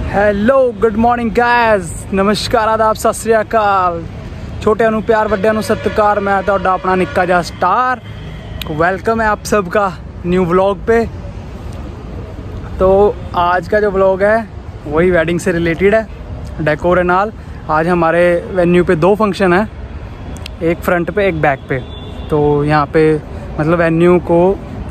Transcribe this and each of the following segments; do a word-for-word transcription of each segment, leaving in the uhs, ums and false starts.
Hello good morning guys, नमस्कार आदाब सत श्री अकाल। छोटे नू प्यार वड्डियां नू सत्कार। मैं तुहाडा अपना निक्का जिहा स्टार। वेलकम है आप सबका न्यू व्लॉग पे। तो आज का जो व्लॉग है वही वेडिंग से रिलेटेड है, डेकोर नाल। आज हमारे वेन्यू पे दो फंक्शन है, एक फ्रंट पे एक बैक पे। तो यहाँ पे मतलब वेन्यू को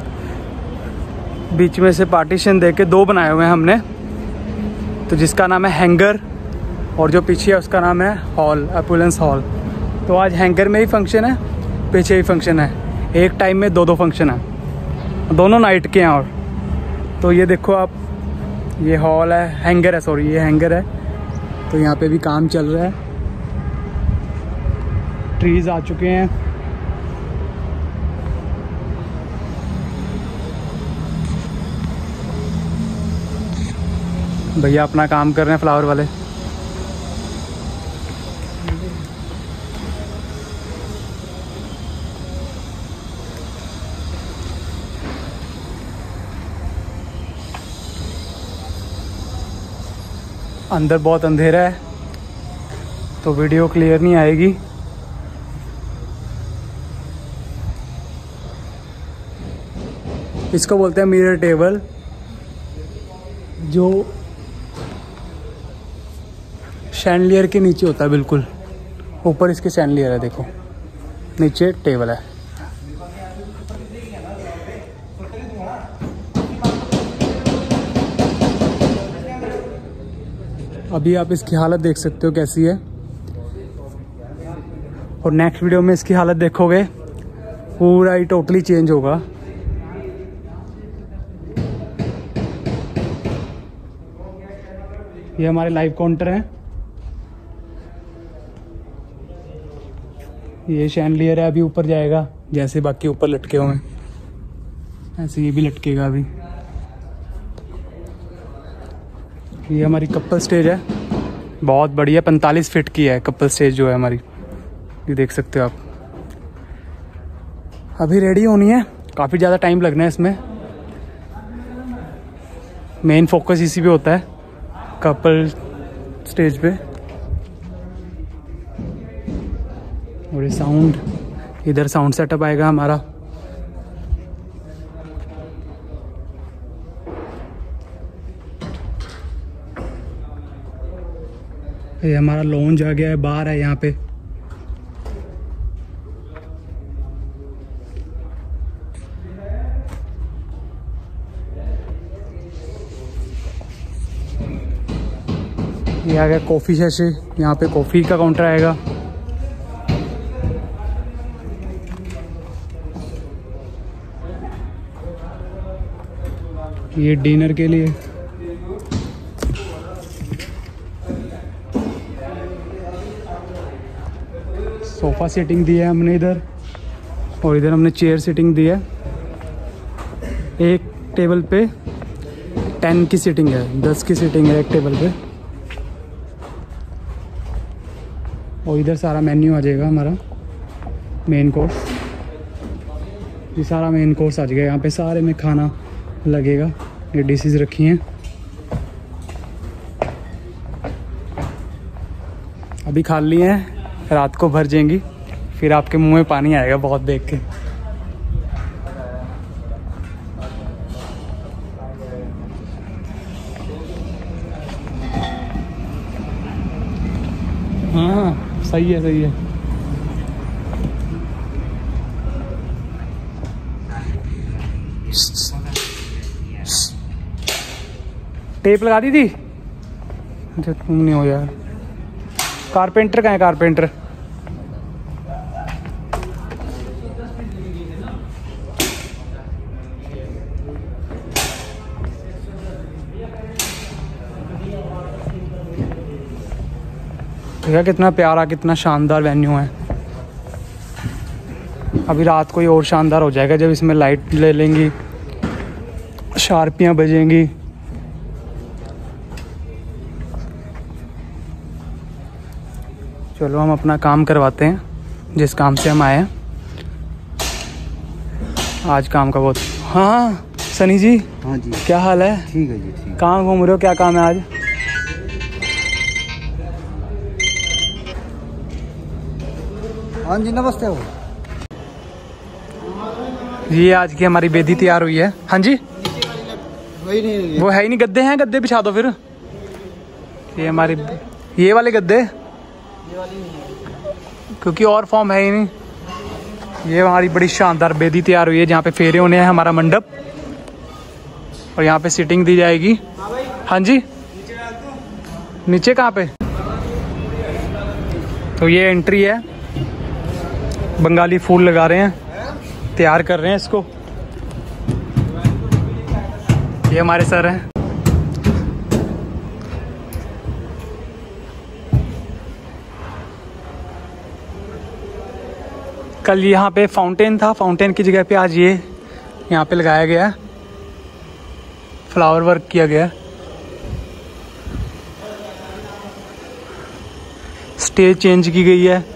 बीच में से पार्टीशन दे के दो बनाए हुए हैं हमने, तो जिसका नाम है हैंगर और जो पीछे है उसका नाम है हॉल, अपुलेंस हॉल। तो आज हैंगर में ही फंक्शन है, पीछे ही फंक्शन है। एक टाइम में दो दो फंक्शन है, दोनों नाइट के हैं। और तो ये देखो आप, ये हॉल है, हैंगर है, सॉरी ये हैंगर है। तो यहाँ पे भी काम चल रहा है, ट्रीज आ चुके हैं। भैया अपना काम कर रहे हैं फ्लावर वाले। अंदर बहुत अंधेरा है तो वीडियो क्लियर नहीं आएगी। इसको बोलते हैं मिरर टेबल, जो शैंडलियर के नीचे होता है। बिल्कुल ऊपर इसके शैंडलियर है, देखो नीचे टेबल है। अभी आप इसकी हालत देख सकते हो कैसी है, और नेक्स्ट वीडियो में इसकी हालत देखोगे पूरा ही टोटली चेंज होगा। ये हमारे लाइव काउंटर हैं, ये शैंडलियर है, अभी ऊपर जाएगा। जैसे बाकी ऊपर लटके हुए हैं ऐसे ये भी लटकेगा अभी। ये हमारी कपल स्टेज है, बहुत बढ़िया, पैंतालीस फीट की है कपल स्टेज जो है हमारी, ये देख सकते हो आप। अभी रेडी होनी है, काफ़ी ज़्यादा टाइम लगना है इसमें। मेन फोकस इसी पे होता है, कपल स्टेज पे। और ये साउंड, इधर साउंड सेटअप आएगा हमारा। ये हमारा लॉन्ज आ गया है, बार है यहाँ पे। ये आ गया कॉफ़ी सेशे, यहाँ पे कॉफ़ी का काउंटर आएगा। ये डिनर के लिए। सोफ़ा सीटिंग दी है हमने इधर, और इधर हमने चेयर सीटिंग दी है। एक टेबल पे टेन की सीटिंग है, दस की सीटिंग है एक टेबल पे। और इधर सारा मेन्यू आ जाएगा हमारा, मेन कोर्स। ये सारा मेन कोर्स आ जाएगा, यहाँ पे सारे में खाना लगेगा। ये डिशेस रखी हैं, अभी खा ली हैं, रात को भर जाएंगी, फिर आपके मुंह में पानी आएगा बहुत देख के। हाँ सही है, सही है। टेप लगा दी थी, अच्छा तुम नहीं हो यार। कारपेंटर कहाँ है, कारपेंटर? देखा कितना प्यारा, कितना शानदार वेन्यू है। अभी रात को ही और शानदार हो जाएगा जब इसमें लाइट ले लेंगी, शार्पियाँ बजेंगी। चलो हम अपना काम करवाते हैं, जिस काम से हम आए हैं। आज काम का बहुत। हाँ सनी जी। हाँ जी, क्या हाल है? ठीक है जी, ठीक। कहाँ घूम रहे हो, क्या काम है आज? हाँ जी नमस्ते। हो ये आज की हमारी बेदी तैयार हुई है। हाँ जी वही नहीं, वो है ही नहीं। गद्दे हैं, गद्दे बिछा दो फिर। ये हमारी ये वाले गद्दे, क्योंकि और फॉर्म है ही नहीं। ये हमारी बड़ी शानदार बेदी तैयार हुई है जहाँ पे फेरे होने हैं, हमारा मंडप, और यहाँ पे सीटिंग दी जाएगी। हाँ जी नीचे कहाँ पे? तो ये एंट्री है, बंगाली फूल लगा रहे हैं, तैयार कर रहे हैं इसको। ये हमारे सर हैं। कल यहाँ पे फाउंटेन था, फाउंटेन की जगह पे आज ये यहाँ पे लगाया गया है, फ्लावर वर्क किया गया है। स्टेज चेंज की गई है।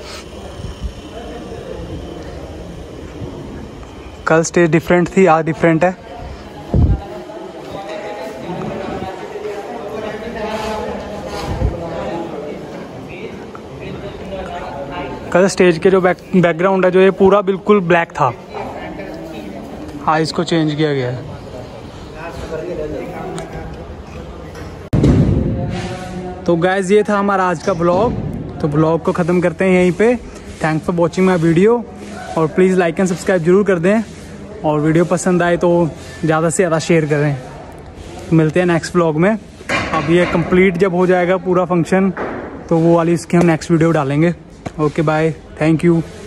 कल स्टेज डिफरेंट थी, आज डिफरेंट है। कल स्टेज के जो बैक बैकग्राउंड है, जो ये पूरा बिल्कुल ब्लैक था, आज इसको चेंज किया गया है। तो गाइज ये था हमारा आज का ब्लॉग। तो ब्लॉग को ख़त्म करते हैं यहीं पे। Thanks for watching my video, और प्लीज़ लाइक एंड सब्सक्राइब जरूर कर दें, और वीडियो पसंद आए तो ज़्यादा से ज़्यादा शेयर करें। मिलते हैं नेक्स्ट ब्लॉग में। अब ये कंप्लीट जब हो जाएगा पूरा फंक्शन, तो वो वाली इसकी हम नेक्स्ट वीडियो डालेंगे। Okay bye, thank you.